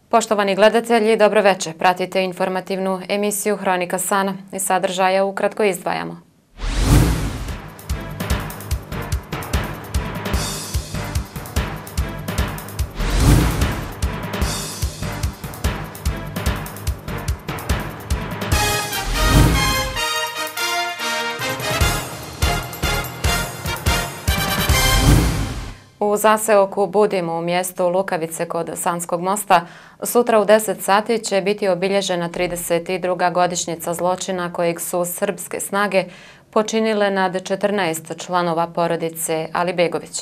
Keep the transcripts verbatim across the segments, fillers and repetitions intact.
Poštovani gledatelji, dobro večer. Pratite informativnu emisiju Hronika Sana i sadržaja ukratko izdvajamo. U zaseoku Budimo u mjestu Lukavice kod Sanskog mosta sutra u deset sati će biti obilježena trideset druga godišnjica zločina kojeg su srpske snage počinile nad četrnaest članova porodice Alibegović.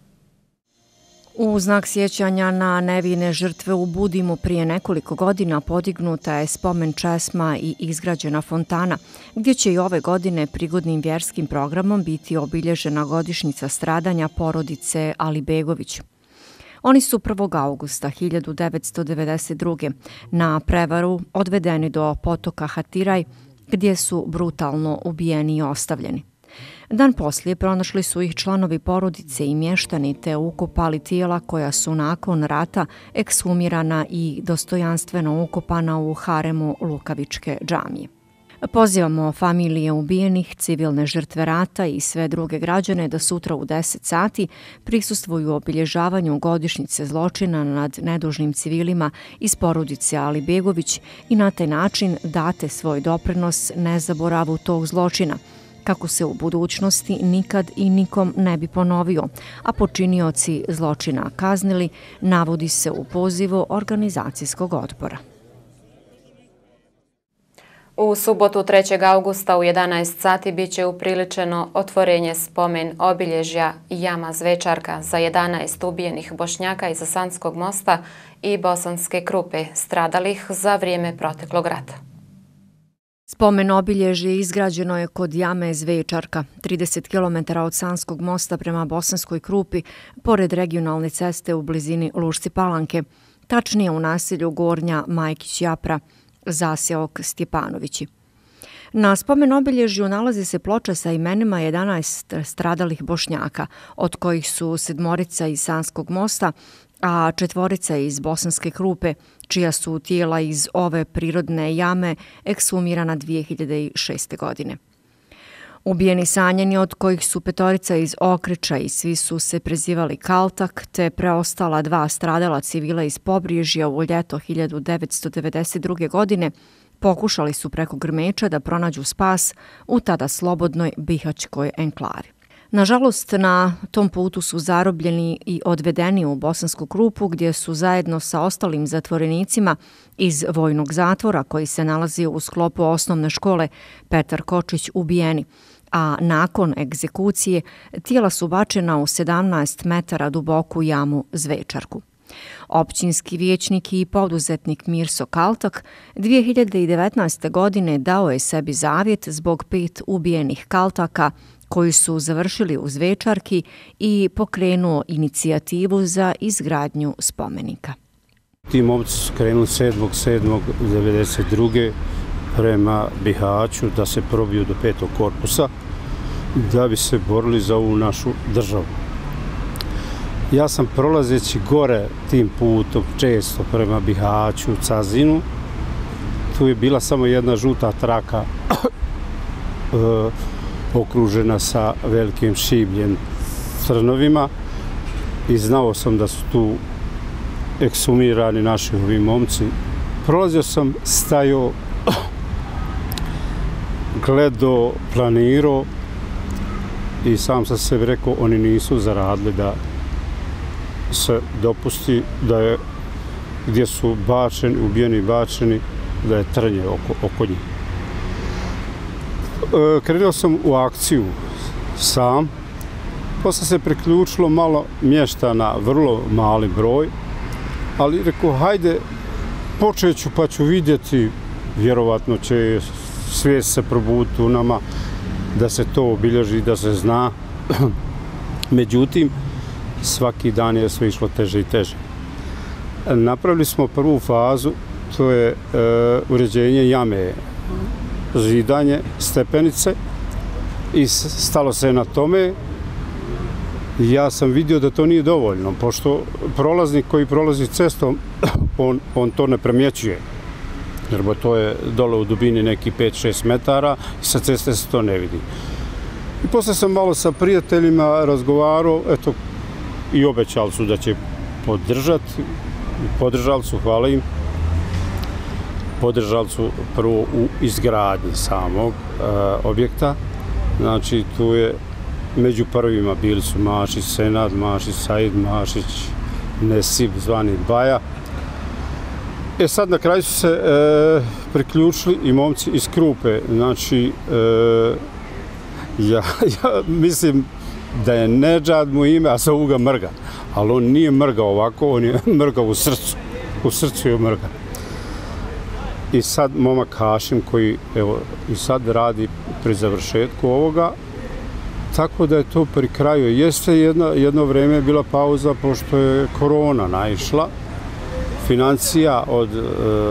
U znak sjećanja na nevine žrtve u Budimu prije nekoliko godina podignuta je spomen česma i izgrađena fontana, gdje će i ove godine prigodnim vjerskim programom biti obilježena godišnjica stradanja porodice Alibegović. Oni su prvog augusta hiljadu devetsto devedeset druge na prevaru odvedeni do potoka Hatiraj, gdje su brutalno ubijeni i ostavljeni. Dan poslije pronašli su ih članovi porodice i mještani te ukopali tijela koja su nakon rata ekshumirana i dostojanstveno ukopana u haremu Lukavičke džamije. Pozivamo familije ubijenih, civilne žrtve rata i sve druge građane da sutra u deset sati prisustvuju obilježavanju godišnjice zločina nad nedužnim civilima iz porodice Alibegović i na taj način date svoj doprinos nezaboravu tog zločina, kako se u budućnosti nikad i nikom ne bi ponovio, a počinioci zločina kaznili, navodi se u pozivu organizacijskog odbora. U subotu trećeg augusta u jedanaest sati biće upriličeno otvorenje spomen obilježja Jama Zvečarka za jedanaest ubijenih Bošnjaka iz Sanskog mosta i Bosanske Krupe stradalih za vrijeme proteklog rata. Spomen obilježje izgrađeno je kod Jame Zvečarka, trideset kilometara od Sanskog mosta prema Bosanskoj Krupi, pored regionalne ceste u blizini Lušci Palanke, tačnije u naselju Gornja Majkić-Japra, zaseok Stjepanovići. Na spomen obilježju nalazi se ploča sa imenima jedanaest stradalih Bošnjaka, od kojih su sedmorica iz Sanskog mosta, a četvorica iz Bosanske Krupe, čija su tijela iz ove prirodne jame ekshumirana dvije hiljade šeste. godine. Ubijeni sanjeni, od kojih su petorica iz Okriča i svi su se prezivali Kaltak, te preostala dva stradala civila iz Pobriježja u ljeto hiljadu devetsto devedeset druge. godine, pokušali su preko grmeća da pronađu spas u tada slobodnoj Bihaćkoj enklavi. Nažalost, na tom putu su zarobljeni i odvedeni u Bosansku Krupu, gdje su zajedno sa ostalim zatvorenicima iz vojnog zatvora koji se nalazi u sklopu osnovne škole Petar Kočić ubijeni, a nakon egzekucije tijela su bačena u sedamnaest metara duboku jamu Zvečarku. Općinski vijećnik i poduzetnik Mirso Kaltak dvije hiljade devetnaeste. godine dao je sebi zavjet zbog pet ubijenih Kaltaka koji su završili u Zvečarki i pokrenuo inicijativu za izgradnju spomenika. Ti momci su krenuli sedmog sedmog devedeset druge. prema Bihaću da se probiju do petog korpusa da bi se borili za ovu našu državu. Ja sam prolazeći gore tim putom često prema Bihaću, Cazinu, tu je bila samo jedna žuta traka okružena sa velikim šibljem crnovima i znao sam da su tu ekshumirani naši ovi momci. Prolazio sam, stajao, gledao, planirao i sam sam sebi rekao, oni nisu zaradili da se dopusti da je gdje su bačeni, ubijeni i bačeni, da je trnje oko, oko njih. E, krenuo sam u akciju sam, posle se priključilo malo mještana, vrlo mali broj, ali rekao, hajde, počet ću pa ću vidjeti, vjerovatno će svijest se probuditi u nama, da se to obilježi, da se zna. Međutim, svaki dan je sve išlo teže i teže. Napravili smo prvu fazu, to je e, uređenje jame, zidanje stepenice i stalo se na tome Ja sam vidio da to nije dovoljno, pošto prolaznik koji prolazi cestom, on, on to ne primjećuje. Jer to je dole u dubini neki pet šest metara i sa ceste se to ne vidi. I posle sam malo sa prijateljima razgovarao, eto, i obećali su da će podržati, podržali su, hvala im, podržali su prvo u izgradnji samog e, objekta. Znači, tu je među prvima bili su Mašić Senad, Mašić Said, Mašić Nesib, zvani Baja. E sad na kraju su se e, priključili i momci iz Krupe. Znači, e, ja, ja mislim da je Nedžad mu ime, a zovu ga Mrga. Ali on nije mrgao ovako, on je mrgao u srcu. U srcu je mrga. I sad momak Hašim koji evo, i sad radi pri završetku ovoga, tako da je to pri kraju. Jeste jedno, jedno vreme je bila pauza pošto je korona naišla. Financija od e,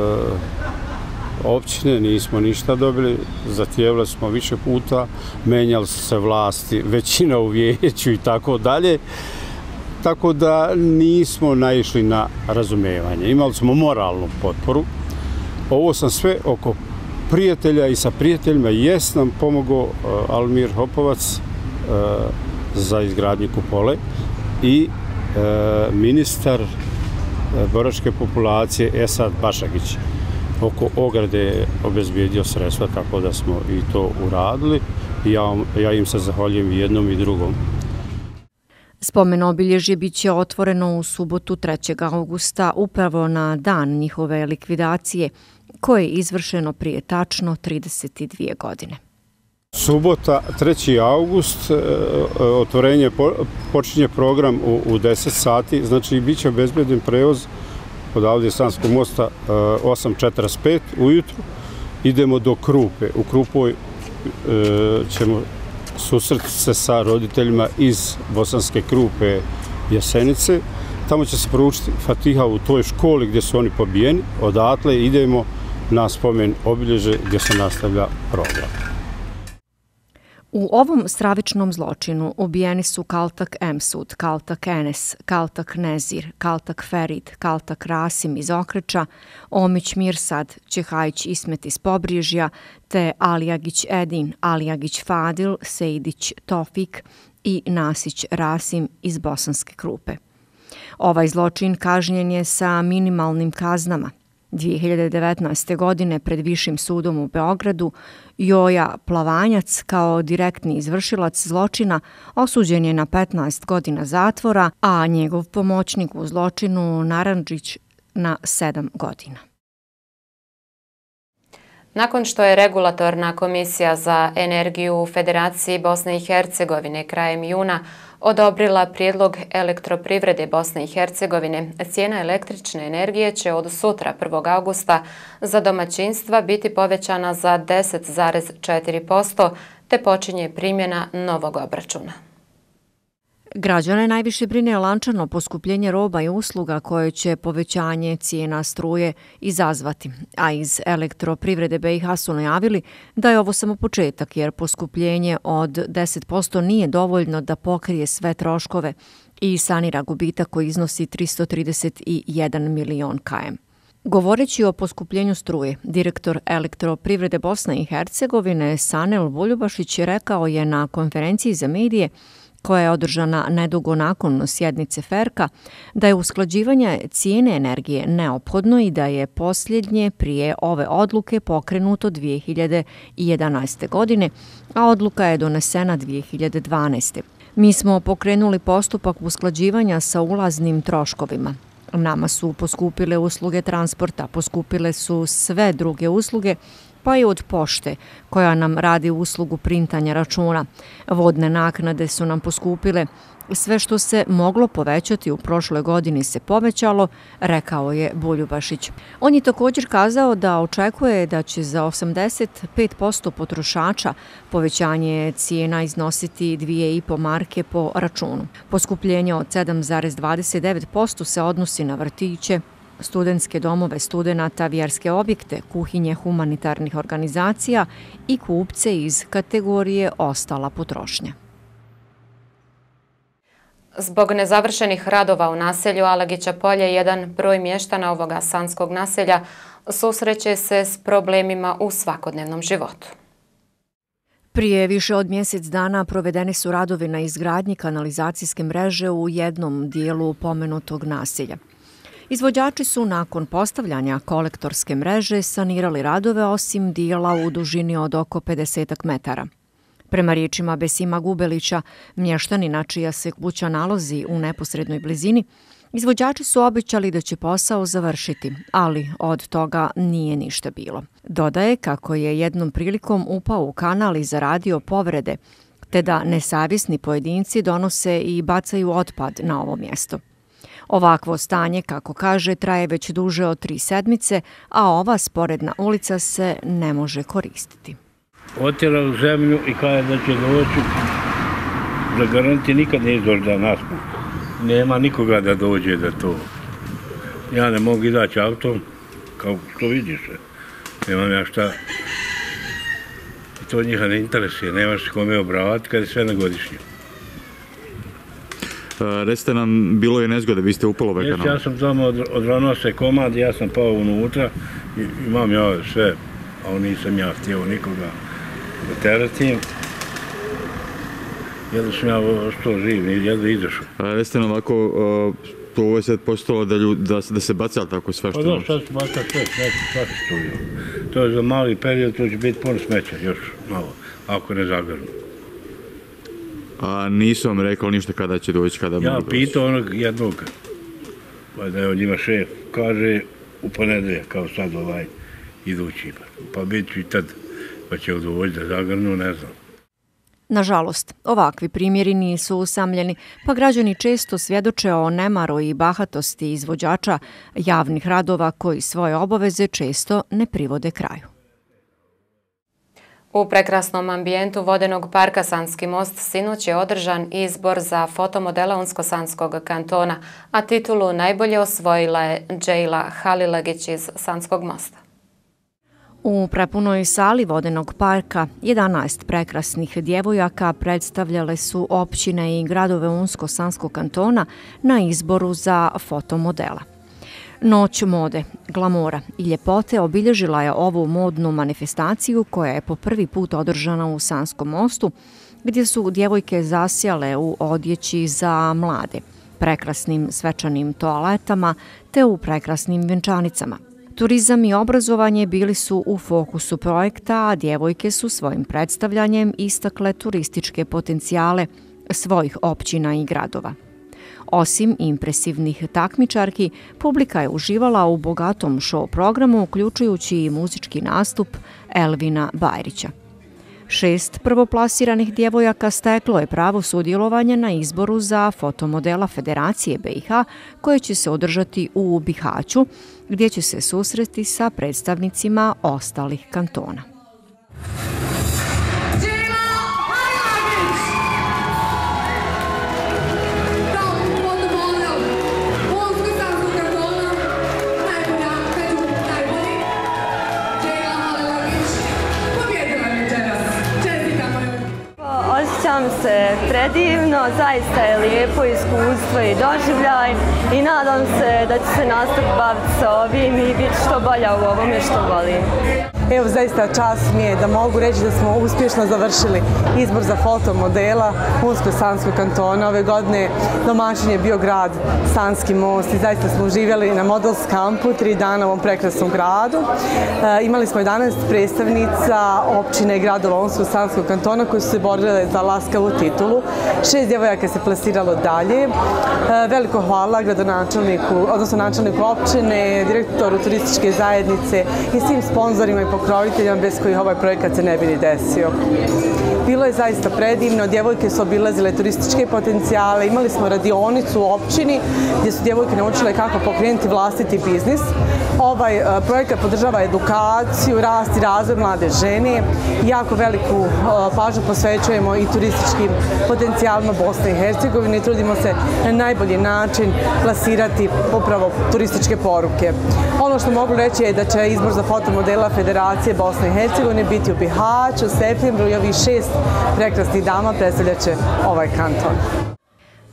općine nismo ništa dobili, zatjevili smo više puta, menjali su se vlasti, većina u vijeću i tako dalje. Tako da nismo naišli na razumijevanje. Imali smo moralnu potporu. Ovo sam sve oko prijatelja i sa prijateljima. Jes nam pomogao uh, Almir Hopovac uh, za izgradnju kupole i uh, ministar uh, boračke populacije Esad Bašagić. Oko ograde je obezbijedio sredstva, tako da smo i to uradili. I ja, ja im se zahvaljujem jednom i drugom. Spomen obilježje bit će otvoreno u subotu trećeg augusta, upravo na dan njihove likvidacije, koje je izvršeno prije tačno trideset dvije godine. Subota, treći august, otvorenje počinje program u, u deset sati, znači bit će obezbeden prevoz od ovdje Sanskog mosta osam četrdeset pet ujutru. Idemo do Krupe. U Krupoj ćemo susreti se sa roditeljima iz Bosanske Krupe Jasenice. Tamo će se proučiti Fatiha u toj školi gdje su oni pobijeni. Odatle idemo na spomen obilježje gdje se nastavlja program. U ovom stravičnom zločinu ubijeni su Kaltak Emsud, Kaltak Enes, Kaltak Nezir, Kaltak Ferid, Kaltak Rasim iz Okreča, Omić Mirsad, Čehajić Ismet iz Pobriježja, te Alijagić Edin, Alijagić Fadil, Sejdić Tofik i Nasić Rasim iz Bosanske Krupe. Ovaj zločin kažnjen je sa minimalnim kaznama. dvije hiljade devetnaeste. godine pred Višim sudom u Beogradu Joja Plavanjac kao direktni izvršilac zločina osuđen je na petnaest godina zatvora, a njegov pomoćnik u zločinu Narandžić na sedam godina. Nakon što je Regulatorna komisija za energiju u Federaciji Bosne i Hercegovine krajem juna odobrila prijedlog Elektroprivrede Bosne i Hercegovine, cijena električne energije će od sutra prvog augusta za domaćinstva biti povećana za deset zarez četiri posto te počinje primjena novog obračuna. Građane najviše brine lančano poskupljenje roba i usluga koje će povećanje cijena struje izazvati, a iz Elektroprivrede B i H su najavili da je ovo samo početak jer poskupljenje od deset posto nije dovoljno da pokrije sve troškove i sanira gubitak koji iznosi tristo trideset jedan milion km. Govoreći o poskupljenju struje, direktor Elektroprivrede Bosne i Hercegovine Sanel Buljubašić rekao je na konferenciji za medije koja je održana nedugo nakon sjednice Ferka, da je usklađivanje cijene energije neophodno i da je posljednje prije ove odluke pokrenuto dvije hiljade jedanaeste. godine, a odluka je donesena dvije hiljade dvanaeste. Mi smo pokrenuli postupak usklađivanja sa ulaznim troškovima. Nama su poskupile usluge transporta, poskupile su sve druge usluge, pa i od pošte, koja nam radi uslugu printanja računa. Vodne naknade su nam poskupile. Sve što se moglo povećati u prošloj godini se povećalo, rekao je Buljubašić. On je također kazao da očekuje da će za osamdeset pet posto potrošača povećanje cijena iznositi dvije i po marke po računu. Poskupljenje od sedam zarez dvadeset devet posto se odnosi na vrtiće, studentske domove studenata, vjerske objekte, kuhinje humanitarnih organizacija i kupce iz kategorije ostala potrošnja. Zbog nezavršenih radova u naselju Alagića polje, jedan broj mještana ovoga sanskog naselja susreće se s problemima u svakodnevnom životu. Prije više od mjesec dana provedeni su radovi na izgradnji kanalizacijske mreže u jednom dijelu pomenutog naselja. Izvođači su nakon postavljanja kolektorske mreže sanirali radove osim dijela u dužini od oko pedeset metara. Prema riječima Besima Gubelića, mještanina čija se kuća nalazi u neposrednoj blizini, izvođači su obećali da će posao završiti, ali od toga nije ništa bilo. Dodaje kako je jednom prilikom upao u kanal i zaradio povrede, te da nesavjesni pojedinci donose i bacaju otpad na ovo mjesto. Ovakvo stanje, kako kaže, traje već duže od tri sedmice, a ova sporedna ulica se ne može koristiti. Otjerao zemlju i kaže da će doći, za garanti nikad ne izdoći da nas nema nikoga da dođe da to. Ja ne mogu izaći autom, kao što vidiš, nemam ja šta. I to njiha ne interesuje, nemaš kome obravati kad je sve na godišnju. Recite nam, bilo je nezgode, vi ste upali ovaj kanal. Ja sam tamo odvrnuo se komad, ja sam pao unutra, imam ja sve, a nisam ja htio nikoga da teratim. Jedno sam ja što živ, jedno izašao. Recite nam ovako, to je sad postalo da, ljud, da, da se baca tako sve što... Pa da, sad se baca sve, smeće, svaki studio. To je za mali period, to će biti puno smeća, još malo, ako ne zagrnu. A nisu vam rekao ništa kada će doći, kada mogu doći? Ja pitao onog jednog, pa da je on njima šef, kaže u ponedelje, kao sad ovaj idući. Pa bit ću i tad, pa će doći da zagrnu, ne znam. Nažalost, ovakvi primjeri nisu usamljeni, pa građani često svjedoče o nemaru i bahatosti izvođača javnih radova koji svoje obaveze često ne privode kraju. U prekrasnom ambijentu vodenog parka Sanski most sinoć je održan izbor za fotomodela Unsko-Sanskog kantona, a titulu najbolje osvojila je Džejla Halilagić iz Sanskog mosta. U prepunoj sali vodenog parka jedanaest prekrasnih djevojaka predstavljale su općine i gradove Unsko-Sanskog kantona na izboru za fotomodela. Noć mode, glamora i ljepote obilježila je ovu modnu manifestaciju koja je po prvi put održana u Sanskom mostu, gdje su djevojke zasjale u odjeći za mlade, prekrasnim svečanim toaletama te u prekrasnim vjenčanicama. Turizam i obrazovanje bili su u fokusu projekta, a djevojke su svojim predstavljanjem istakle turističke potencijale svojih općina i gradova. Osim impresivnih takmičarki, publika je uživala u bogatom show programu, uključujući i muzički nastup Elvina Bajrića. Šest prvoplasiranih djevojaka steklo je pravo sudjelovanja na izboru za fotomodela Federacije B i H, koje će se održati u Bihaću, gdje će se susresti sa predstavnicima ostalih kantona. Osjećam se predivno, zaista je lijepo iskustvo i doživljaj i nadam se da ću se nastaviti baviti sa ovim i biti što bolja u ovome što volim. Evo, zaista čast mi je da mogu reći da smo uspješno završili izbor za fotomodela Unsko-Sanskog kantona. Ove godine domaćin je bio grad Sanski most i zaista smo uživjeli na Models kampu tri dana u ovom prekrasnom gradu. E, imali smo jedanaest predstavnica općine i gradova Unsko-Sanskog kantona koji su se borile za laskavu titulu. Šest djevojaka se plasiralo dalje. E, veliko hvala gradonačelniku, odnosno načelniku općine, direktoru turističke zajednice i svim sponzorima i pokroviteljima bez kojih ovaj projekat se ne bi ni desio. Bilo je zaista predivno, djevojke su obilazile turističke potencijale, imali smo radionicu u općini gdje su djevojke naučile kako pokrenuti vlastiti biznis. Ovaj projekat podržava edukaciju, rast i razvoj mlade žene. Jako veliku pažnju posvećujemo i turističkim potencijalima Bosne i Hercegovine i trudimo se na najbolji način plasirati upravo turističke poruke. Ono što mogu reći je da će izbor za fotomodela Federacije Bosne i Hercegovine biti u Bihaću u septembru i ovih šest prekrasnih dama predstavljat će ovaj kanton.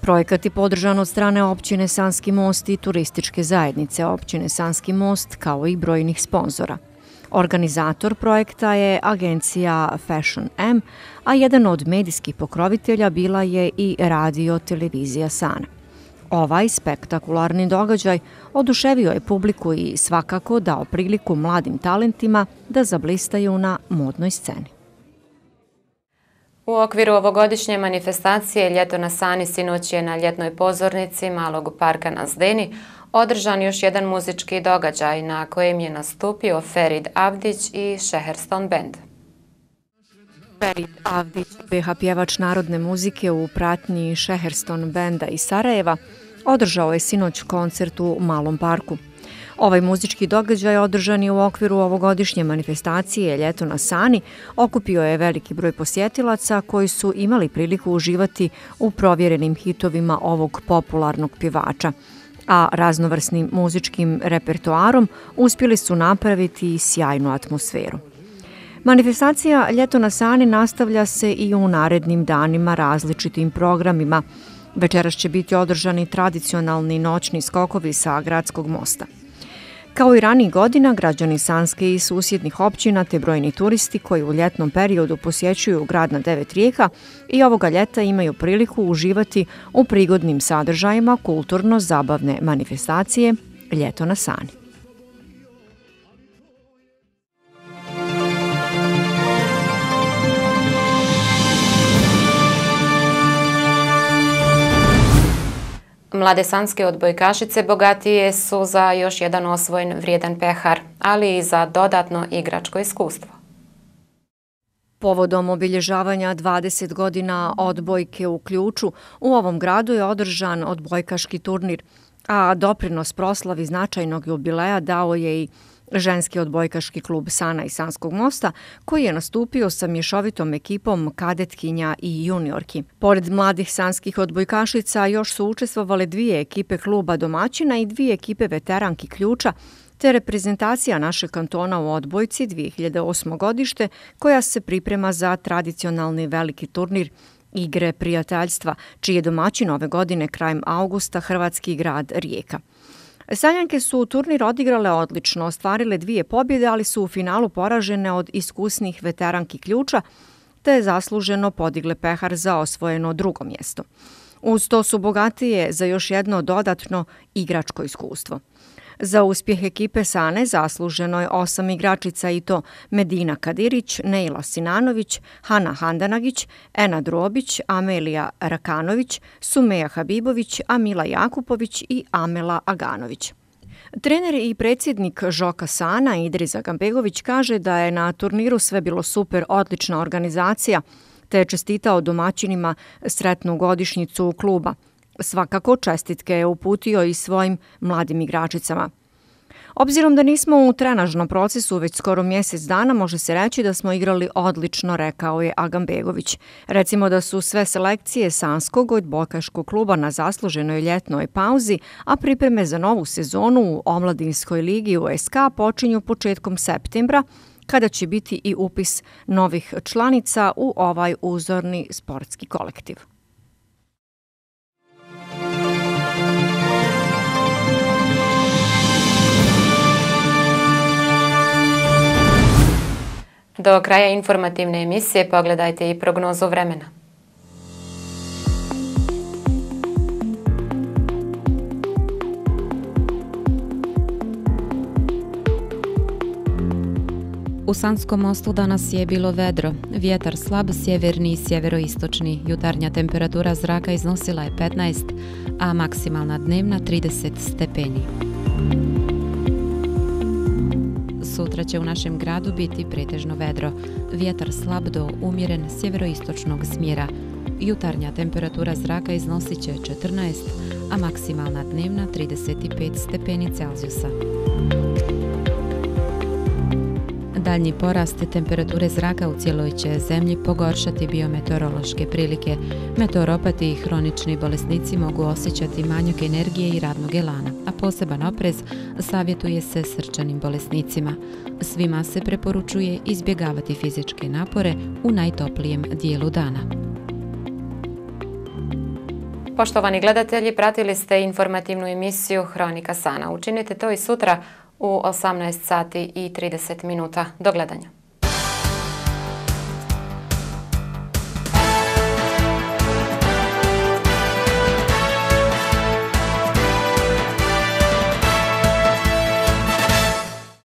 Projekat je podržan od strane općine Sanski most i turističke zajednice općine Sanski most, kao i brojnih sponzora. Organizator projekta je agencija Fashion M, a jedan od medijskih pokrovitelja bila je i radio televizija Sana. Ovaj spektakularni događaj oduševio je publiku i svakako dao priliku mladim talentima da zablistaju na modnoj sceni. U okviru ovogodišnje manifestacije Ljeto na Sani sinoć je na ljetnoj pozornici Malog parka na Zdeni održan još jedan muzički događaj na kojem je nastupio Ferid Avdić i Šeherston band. Ferid Avdić, be ha pjevač narodne muzike u pratnji Šeherston benda iz Sarajeva, održao je sinoć koncert u Malom parku. Ovaj muzički događaj održan je u okviru ovogodišnje manifestacije Ljeto na Sani, okupio je veliki broj posjetilaca koji su imali priliku uživati u provjerenim hitovima ovog popularnog pjevača, a raznovrsnim muzičkim repertoarom uspjeli su napraviti sjajnu atmosferu. Manifestacija Ljeto na Sani nastavlja se i u narednim danima različitim programima. Večeras će biti održani tradicionalni noćni skokovi sa Gradskog mosta. Kao i ranijih godina, građani Sanske i susjednih općina te brojni turisti koji u ljetnom periodu posjećuju grad na devet rijeka i ovoga ljeta imaju priliku uživati u prigodnim sadržajima kulturno-zabavne manifestacije Ljeto na Sani. Mlade sanske odbojkašice bogatije su za još jedan osvojen vrijedan pehar, ali i za dodatno igračko iskustvo. Povodom obilježavanja dvadeset godina odbojke u Ključu, u ovom gradu je održan odbojkaški turnir, a doprinos proslavi značajnog jubileja dao je i ženski odbojkaški klub Sana iz Sanskog mosta, koji je nastupio sa mješovitom ekipom kadetkinja i juniorki. Pored mladih sanskih odbojkašica još su učestvovale dvije ekipe kluba domaćina i dvije ekipe veteranki Ključa, te reprezentacija našeg kantona u odbojci dvije hiljade osmo godište, koja se priprema za tradicionalni veliki turnir Igre prijateljstva, čiji je domaćin ove godine krajem augusta hrvatski grad Rijeka. Sanjanke su turnir odigrale odlično, ostvarile dvije pobjede, ali su u finalu poražene od iskusnih veteranki Ključa, te zasluženo podigle pehar za osvojeno drugo mjesto. Uz to su bogatije za još jedno dodatno igračko iskustvo. Za uspjeh ekipe Sane zasluženo je osam igračica i to Medina Kadirić, Neila Sinanović, Hana Handanagić, Ena Drobić, Amelija Rakanović, Sumeja Habibović, Amila Jakupović i Amela Aganović. Trener i predsjednik Žoka Sana Idris Agambegović kaže da je na turniru sve bilo super, odlična organizacija, te je čestitao domaćinima sretnu godišnjicu kluba. Svakako čestitke je uputio i svojim mladim igračicama. Obzirom da nismo u trenažnom procesu već skoro mjesec dana, može se reći da smo igrali odlično, rekao je Agambegović. Recimo da su sve selekcije Sanskog odbojkaškog kluba na zasluženoj ljetnoj pauzi, a pripreme za novu sezonu u Omladinskoj ligi U S K počinju početkom septembra, kada će biti i upis novih članica u ovaj uzorni sportski kolektiv. Do kraja informativne emisije pogledajte i prognozu vremena. U Sanskom mostu danas je bilo vedro, vjetar slab, sjeverni i sjeveroistočni. Jutarnja temperatura zraka iznosila je petnaest, a maksimalna dnevna trideset stepeni. Sutra će u našem gradu biti pretežno vedro, vjetar slab do umjeren sjeveroistočnog smjera. Jutarnja temperatura zraka iznosit će četrnaest, a maksimalna dnevna trideset pet stepeni Celzijusa. Daljnji porast temperature zraka u cijeloj će zemlji pogoršati biometeorološke prilike. Meteoropati i hronični bolesnici mogu osjećati manjak energije i radnog elana, a poseban oprez savjetuje se srčanim bolesnicima. Svima se preporučuje izbjegavati fizičke napore u najtoplijem dijelu dana. poštovani gledatelji, pratili ste informativnu emisiju Hronika Sana. Učinite to i sutra u osamnaest sati i trideset minuta. Do gledanja.